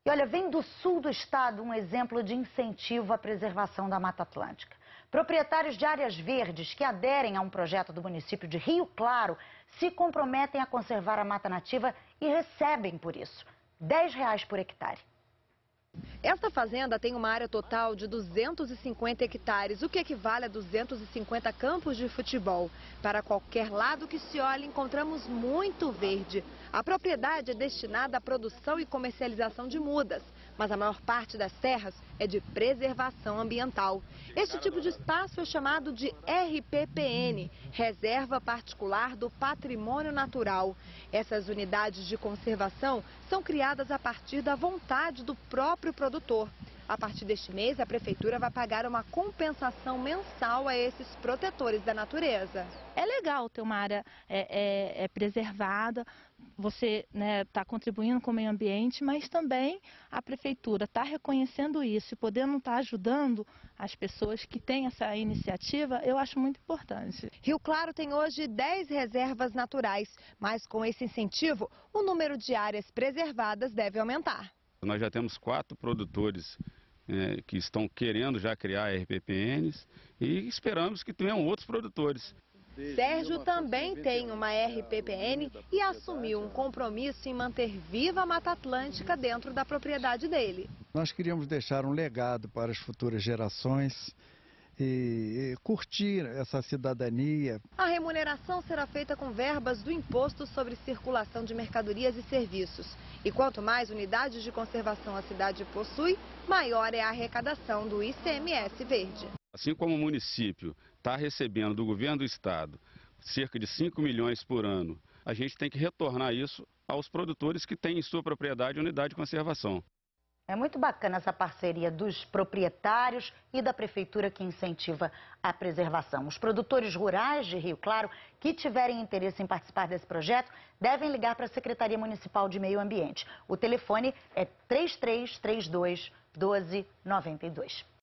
E olha, vem do sul do estado um exemplo de incentivo à preservação da Mata Atlântica. Proprietários de áreas verdes que aderem a um projeto do município de Rio Claro se comprometem a conservar a mata nativa e recebem por isso R$ 10 por hectare. Esta fazenda tem uma área total de 250 hectares, o que equivale a 250 campos de futebol. Para qualquer lado que se olhe, encontramos muito verde. A propriedade é destinada à produção e comercialização de mudas, mas a maior parte das terras é de preservação ambiental. Este tipo de espaço é chamado de RPPN, Reserva Particular do Patrimônio Natural. Essas unidades de conservação são criadas a partir da vontade do próprio produtor. A partir deste mês, a prefeitura vai pagar uma compensação mensal a esses protetores da natureza. É legal ter uma área preservada, você está contribuindo com o meio ambiente, mas também a prefeitura está reconhecendo isso e podendo estar ajudando as pessoas que têm essa iniciativa, eu acho muito importante. Rio Claro tem hoje 10 reservas naturais, mas com esse incentivo, o número de áreas preservadas deve aumentar. Nós já temos 4 produtores que estão querendo já criar RPPNs e esperamos que tenham outros produtores. Sérgio também tem uma RPPN e assumiu um compromisso em manter viva a Mata Atlântica dentro da propriedade dele. Nós queríamos deixar um legado para as futuras gerações e curtir essa cidadania. A remuneração será feita com verbas do Imposto sobre Circulação de Mercadorias e Serviços. E quanto mais unidades de conservação a cidade possui, maior é a arrecadação do ICMS verde. Assim como o município está recebendo do governo do estado cerca de 5 milhões por ano, a gente tem que retornar isso aos produtores que têm em sua propriedade unidade de conservação. É muito bacana essa parceria dos proprietários e da prefeitura que incentiva a preservação. Os produtores rurais de Rio Claro que tiverem interesse em participar desse projeto devem ligar para a Secretaria Municipal de Meio Ambiente. O telefone é 3332 1292.